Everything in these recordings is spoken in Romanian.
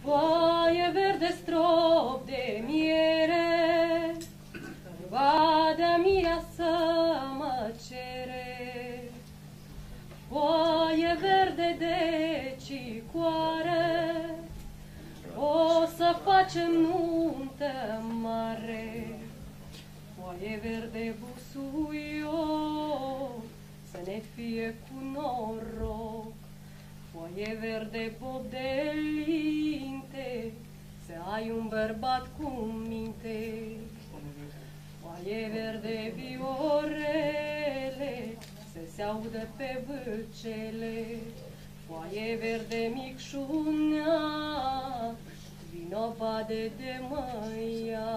Foaie verde strop de miere, vadea mireasă mă cere. Foaie verde de cicoare, o să facem nuntă mare. Foaie verde busuioc, să ne fie cu noroc. Foaie verde bodelinte, să ai un bărbat cu minte. Foaie verde viorele, să se audă pe vârcele. Foaie verde micșunea, vino bade de măia.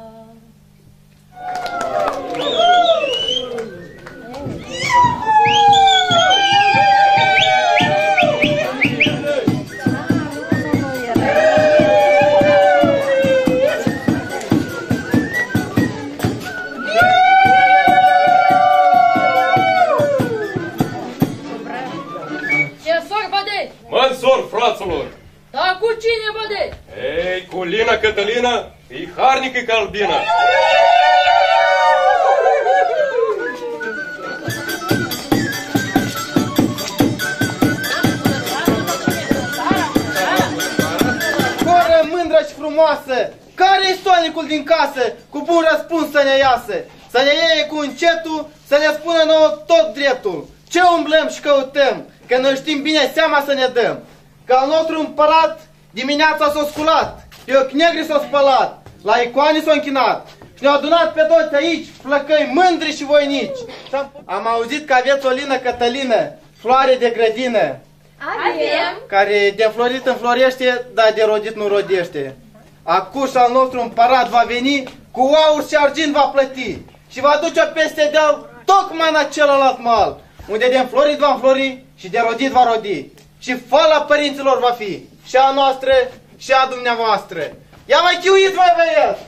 Mănsor, fraților! Da, cu cine, băde? Ei, cu Lina Cătălina, e harnică ca albina. Coră mândră și frumoasă, care-i sonicul din casă, cu bun răspuns să ne iasă, să ne iei cu încetul, să ne spună nouă tot dreptul. Ce umblăm și căutăm, că noi știm bine seama să ne dăm. Că al nostru împărat dimineața s-a sculat, pe negri s-a spălat, la icoane s-a închinat și ne-au adunat pe toți aici, flăcăi mândri și voinici. Am auzit că aveți o Lină Cătălină, floare de grădină. Avem. Care de florit înflorește, dar de rodit nu rodește. Acuș al nostru împărat va veni, cu aur și argint va plăti și va duce-o peste deal, tocmai în celălalt mal, unde de înflorit va înflori și de rodit va rodi. Și fala părinților va fi, și a noastră, și a dumneavoastră. Ia mai chiuiți, mai băieți!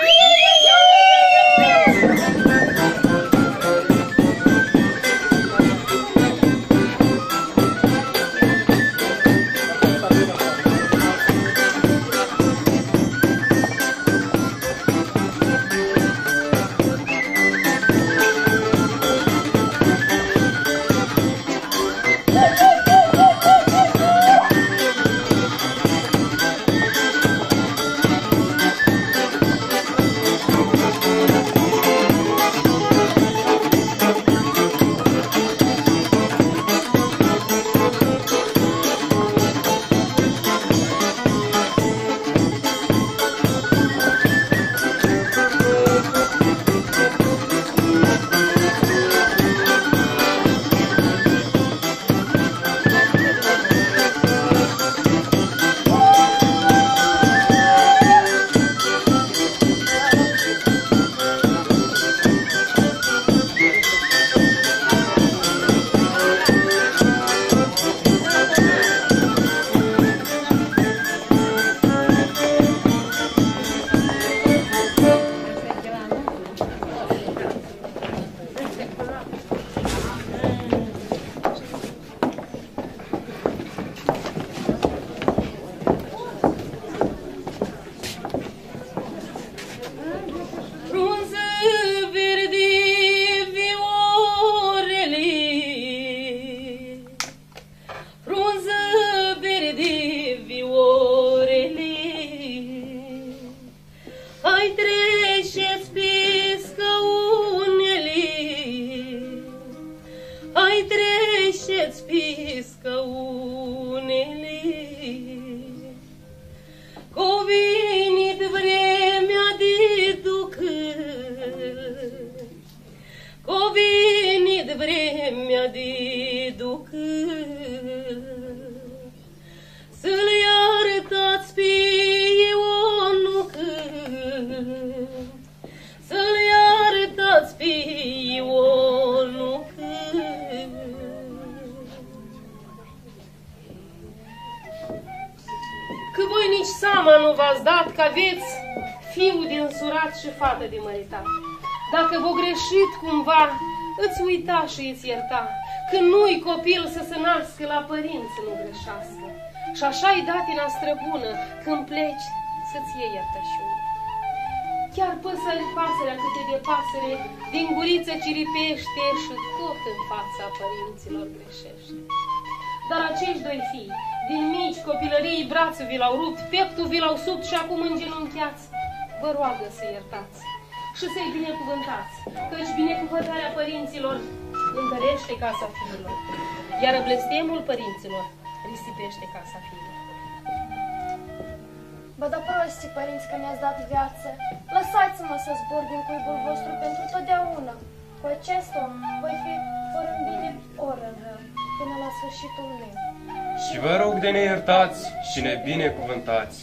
De măritat. Dacă v-o greșit cumva, îți uita și îți ierta. Când nu-i copil să se nască, la părinți nu greșească. Și așa-i datina străbună când pleci să-ți iei iertășuni. Chiar pasărea câte de pasăre din guriță ciripește și tot în fața părinților greșește. Dar acești doi fii, din mici copilării, brațul vi l-au rupt, pieptul vi l-au subt și acum îngenunchiați, vă roagă să iertați și să-i binecuvântați, căci binecuvântarea părinților întărește casa fiilor, iar blestemul părinților risipește casa fiilor. Bă, da prosti, părinți, că ne-ați dat viață. Lăsați-mă să zbor din cuibul vostru pentru totdeauna. Cu acest om voi fi ori în bine, ori în rău, până la sfârșitul meu. Și vă rog de ne iertați și ne binecuvântați.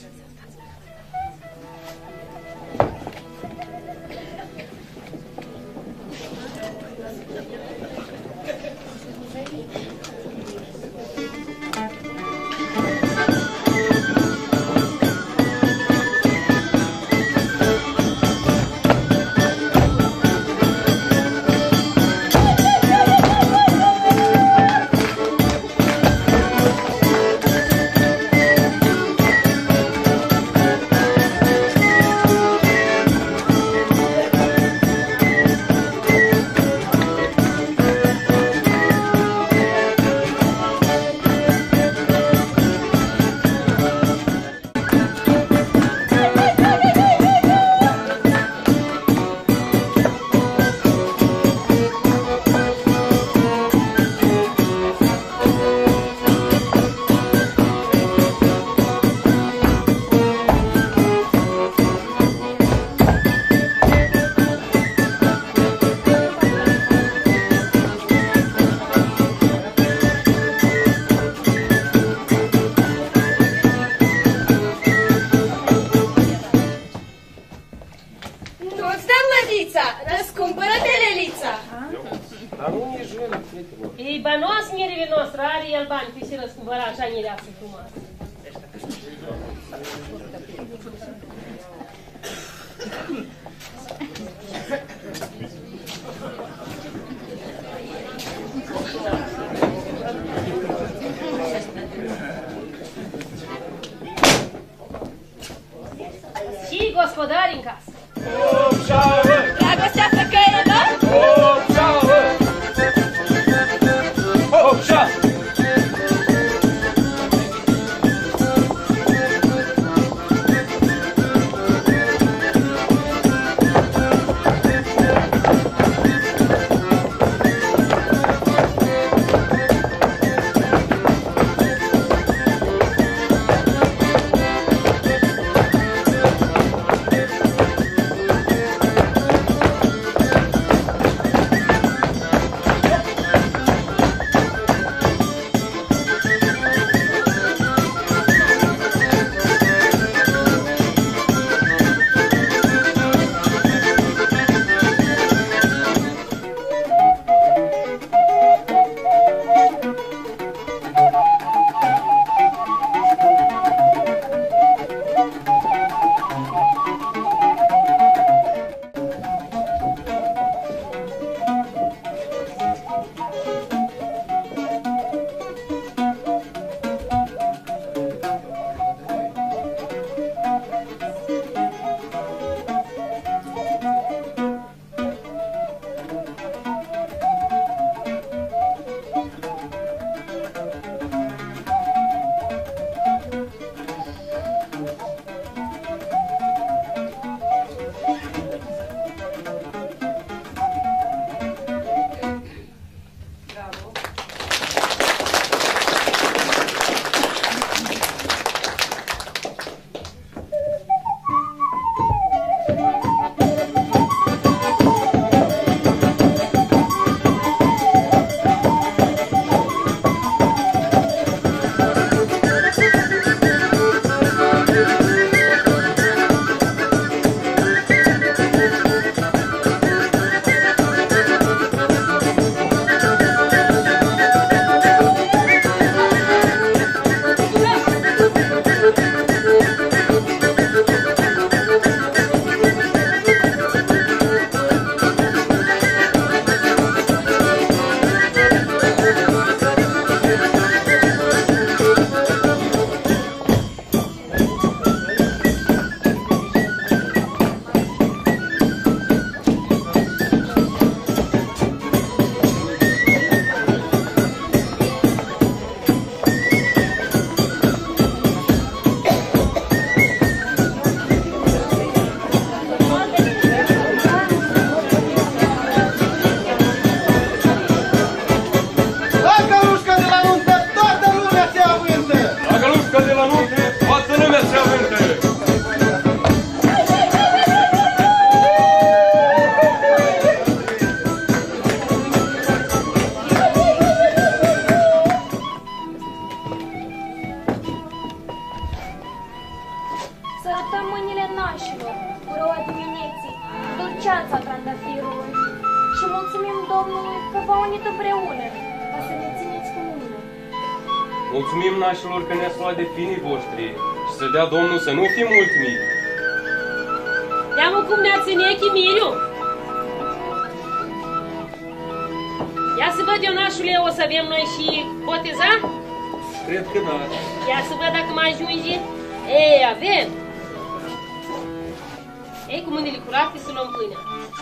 Răscumpără-te, Lelița! Dar nu e jură, prietene. Ei banos mirele nostru, are el bani, fi și răscumpăra așa mireasă frumoasă. Și gospodari în casă. Dragostea să căieră? Sărătăm mâinile nașilor, cu roa dimineții, dulceața trandafirului. Și mulțumim Domnului că v-a unit împreună, ca să ne țineți cu mine. Mulțumim nașilor că ne-ați luat de finii voștri și să dea Domnul să nu fim mulțumiți. Deamă cum ne-a ținut Chimiriu. Ia să văd eu, nașule, o să avem noi și boteza? Cred că da. Ia să văd dacă mai ajunge. Ei, avem. Ei, cu mâinile curate să luăm pâinea.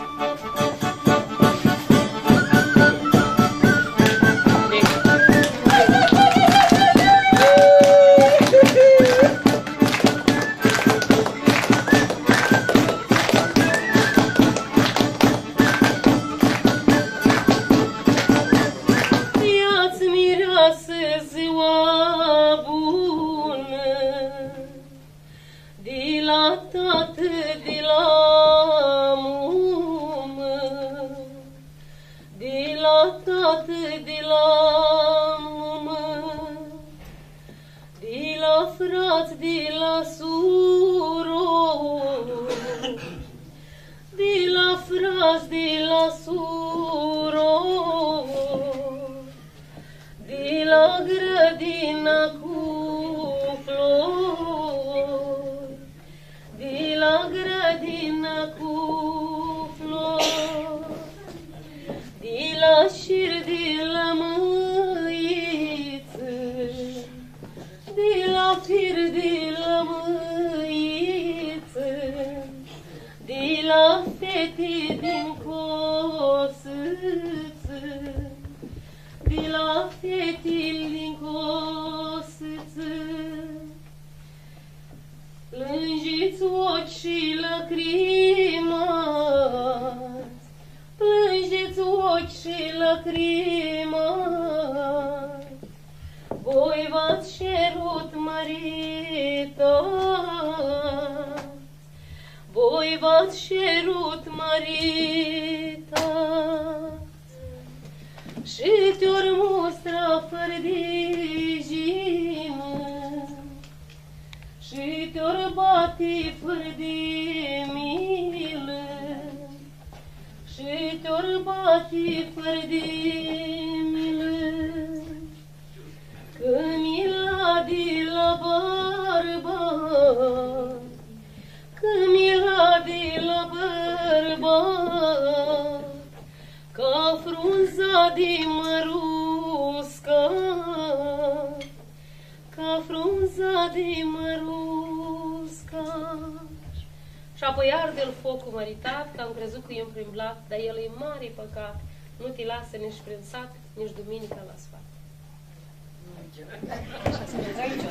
Și apoi arde-l focul măritat, că am crezut că e împrimblat, dar el e mare păcat. Nu te lasă nici prin sat, nici duminica la sfat.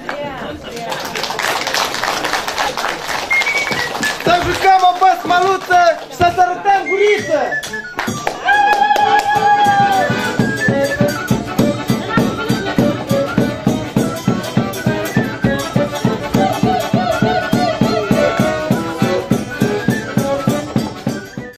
Să jucăm o basmaluță!